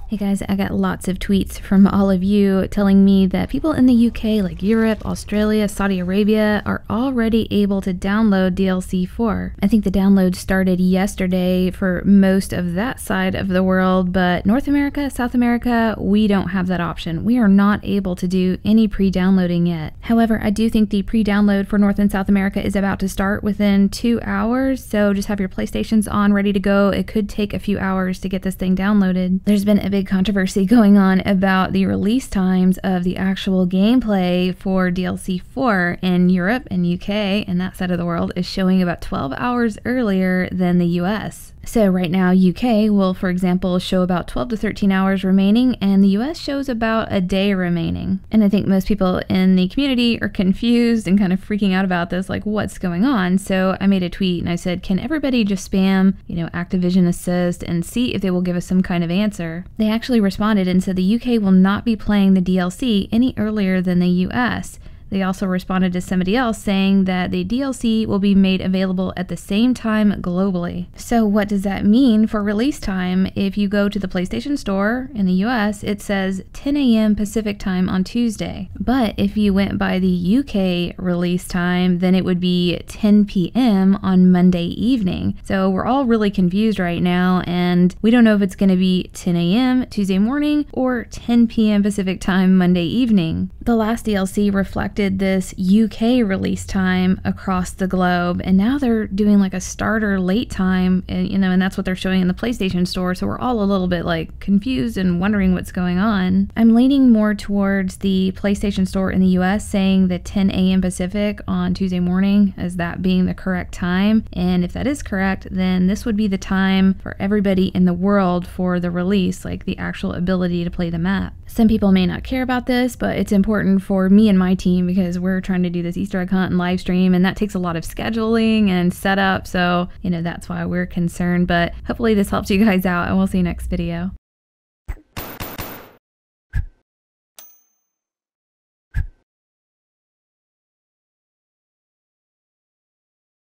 Hey guys, I got lots of tweets from all of you telling me that people in the UK, like Europe, Australia, Saudi Arabia, are already able to download DLC 4. I think the download started yesterday for most of that side of the world, but North America, South America, we don't have that option. We are not able to do any pre-downloading yet. However, I do think the pre-download for North and South America is about to start within 2 hours, so just have your PlayStations on ready to go. It could take a few hours to get this thing downloaded. There's been a big controversy going on about the release times of the actual gameplay for DLC 4 in Europe and UK, and that side of the world is showing about 12 hours earlier than the US. So right now UK will, for example, show about 12 to 13 hours remaining, and the US shows about a day remaining. And I think most people in the community are confused and kind of freaking out about this, like what's going on? So I made a tweet and I said, can everybody just spam, Activision Assist and see if they will give us some kind of answer? They actually responded and said the UK will not be playing the DLC any earlier than the US. They also responded to somebody else saying that the DLC will be made available at the same time globally. So what does that mean for release time? If you go to the PlayStation Store in the US, it says 10 a.m. Pacific time on Tuesday. But if you went by the UK release time, then it would be 10 p.m. on Monday evening. So we're all really confused right now, and we don't know if it's going to be 10 a.m. Tuesday morning or 10 p.m. Pacific time Monday evening. The last DLC reflected this UK release time across the globe, and now they're doing like a starter late time, and that's what they're showing in the PlayStation Store, so we're all a little bit like confused and wondering what's going on. I'm leaning more towards the PlayStation Store in the US saying that 10 a.m. Pacific on Tuesday morning as that being the correct time, and if that is correct, then this would be the time for everybody in the world for the release, like the actual ability to play the map. Some people may not care about this, but it's important for me and my team because we're trying to do this Easter egg hunt and live stream, and that takes a lot of scheduling and setup, so that's why we're concerned. But hopefully this helps you guys out, and we'll see you next video.